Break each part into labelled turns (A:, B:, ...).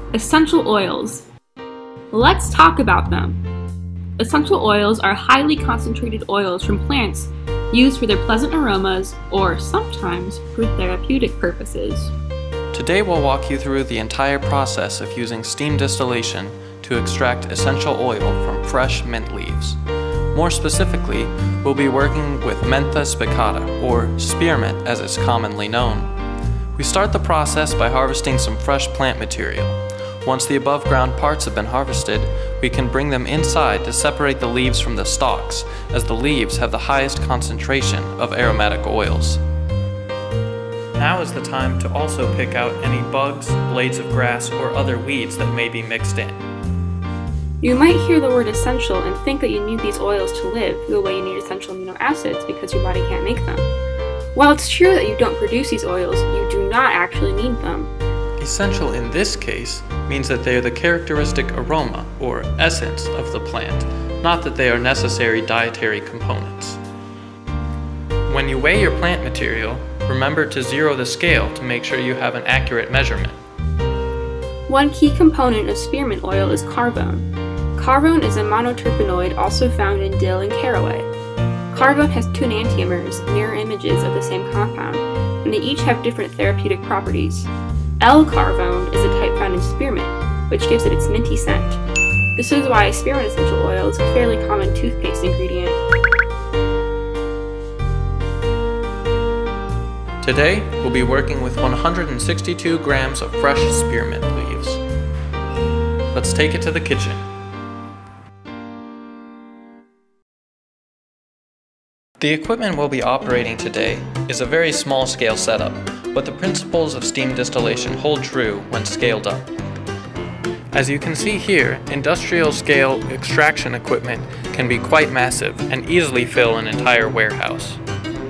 A: Essential oils. Let's talk about them. Essential oils are highly concentrated oils from plants used for their pleasant aromas or sometimes for therapeutic purposes.
B: Today we'll walk you through the entire process of using steam distillation to extract essential oil from fresh mint leaves. More specifically, we'll be working with Mentha spicata, or spearmint as it's commonly known. We start the process by harvesting some fresh plant material. Once the above ground parts have been harvested, we can bring them inside to separate the leaves from the stalks, as the leaves have the highest concentration of aromatic oils. Now is the time to also pick out any bugs, blades of grass, or other weeds that may be mixed in.
A: You might hear the word essential and think that you need these oils to live the way you need essential amino acids because your body can't make them. While it's true that you don't produce these oils, you do not actually need them.
B: Essential in this case means that they are the characteristic aroma, or essence, of the plant, not that they are necessary dietary components. When you weigh your plant material, remember to zero the scale to make sure you have an accurate measurement.
A: One key component of spearmint oil is carvone. Carvone is a monoterpenoid also found in dill and caraway. Carvone has two enantiomers, mirror images of the same compound, and they each have different therapeutic properties. L-carvone is a type found in spearmint, which gives it its minty scent. This is why spearmint essential oil is a fairly common toothpaste ingredient.
B: Today, we'll be working with 162 grams of fresh spearmint leaves. Let's take it to the kitchen. The equipment we'll be operating today is a very small-scale setup, but the principles of steam distillation hold true when scaled up. As you can see here, industrial-scale extraction equipment can be quite massive and easily fill an entire warehouse.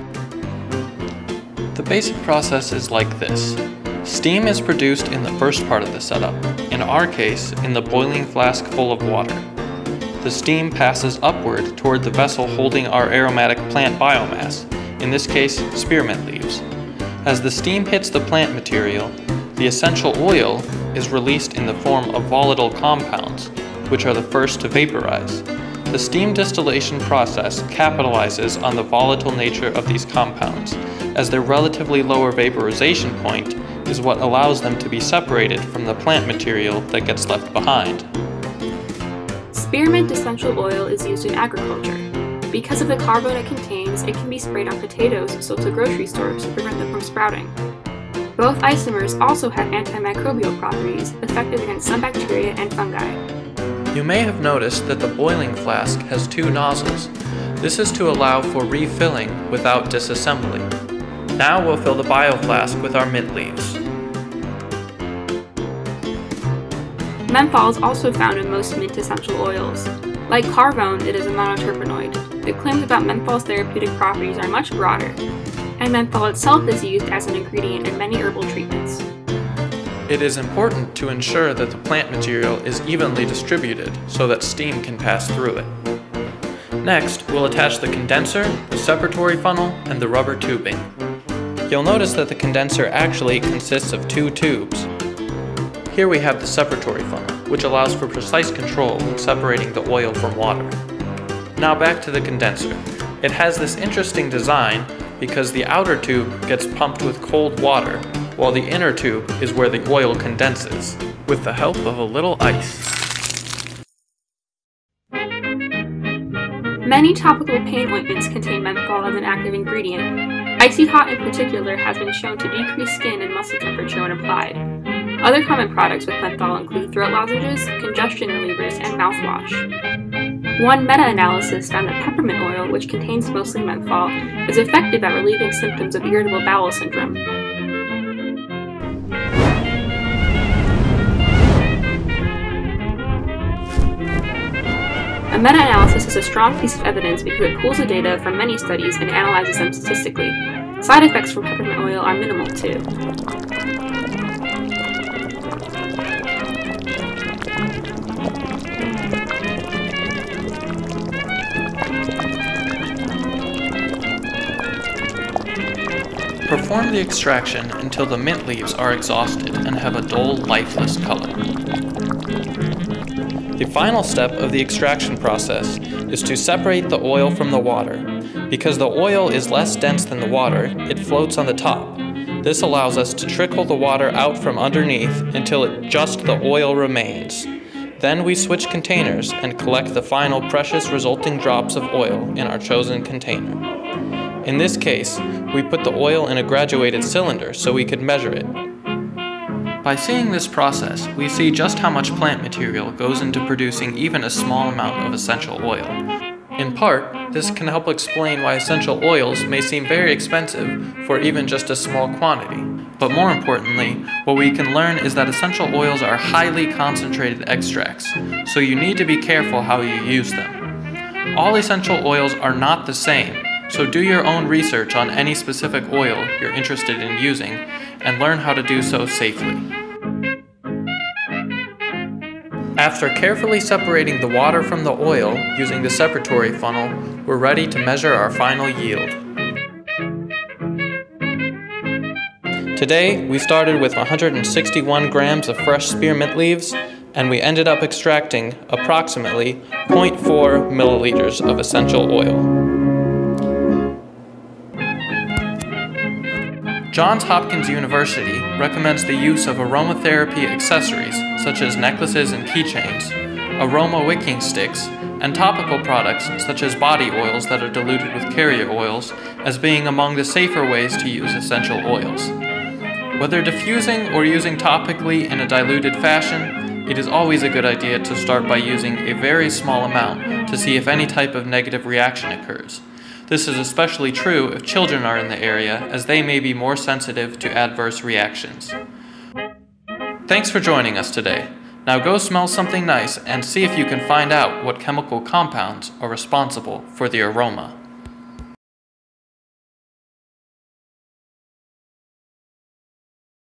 B: The basic process is like this. Steam is produced in the first part of the setup, in our case, in the boiling flask full of water. The steam passes upward toward the vessel holding our aromatic plant biomass, in this case, spearmint leaves. As the steam hits the plant material, the essential oil is released in the form of volatile compounds, which are the first to vaporize. The steam distillation process capitalizes on the volatile nature of these compounds, as their relatively lower vaporization point is what allows them to be separated from the plant material that gets left behind.
A: Spearmint essential oil is used in agriculture. Because of the carbon it contains, it can be sprayed on potatoes sold to grocery stores to prevent them from sprouting. Both isomers also have antimicrobial properties, effective against some bacteria and fungi.
B: You may have noticed that the boiling flask has two nozzles. This is to allow for refilling without disassembly. Now we'll fill the bioflask with our mint leaves.
A: Menthol is also found in most mint essential oils. Like carvone, it is a monoterpenoid. The claims about menthol's therapeutic properties are much broader, and menthol itself is used as an ingredient in many herbal treatments.
B: It is important to ensure that the plant material is evenly distributed so that steam can pass through it. Next, we'll attach the condenser, the separatory funnel, and the rubber tubing. You'll notice that the condenser actually consists of two tubes. Here we have the separatory funnel, which allows for precise control when separating the oil from water. Now back to the condenser. It has this interesting design because the outer tube gets pumped with cold water, while the inner tube is where the oil condenses, with the help of a little ice.
A: Many topical pain ointments contain menthol as an active ingredient. Icy Hot in particular has been shown to decrease skin and muscle temperature when applied. Other common products with menthol include throat lozenges, congestion relievers, and mouthwash. One meta-analysis found that peppermint oil, which contains mostly menthol, is effective at relieving symptoms of irritable bowel syndrome. A meta-analysis is a strong piece of evidence because it pulls the data from many studies and analyzes them statistically. Side effects from peppermint oil are minimal too.
B: perform the extraction until the mint leaves are exhausted and have a dull, lifeless color. The final step of the extraction process is to separate the oil from the water. Because the oil is less dense than the water, it floats on the top. This allows us to trickle the water out from underneath until just the oil remains. Then we switch containers and collect the final precious resulting drops of oil in our chosen container. In this case, we put the oil in a graduated cylinder so we could measure it. By seeing this process, we see just how much plant material goes into producing even a small amount of essential oil. In part, this can help explain why essential oils may seem very expensive for even just a small quantity. But more importantly, what we can learn is that essential oils are highly concentrated extracts, so you need to be careful how you use them. All essential oils are not the same, so do your own research on any specific oil you're interested in using and learn how to do so safely. After carefully separating the water from the oil using the separatory funnel, we're ready to measure our final yield. Today, we started with 161 grams of fresh spearmint leaves, and we ended up extracting approximately 0.4 milliliters of essential oil. Johns Hopkins University recommends the use of aromatherapy accessories such as necklaces and keychains, aroma wicking sticks, and topical products such as body oils that are diluted with carrier oils as being among the safer ways to use essential oils. Whether diffusing or using topically in a diluted fashion, it is always a good idea to start by using a very small amount to see if any type of negative reaction occurs. This is especially true if children are in the area, as they may be more sensitive to adverse reactions. Thanks for joining us today. Now go smell something nice and see if you can find out what chemical compounds are responsible for the aroma.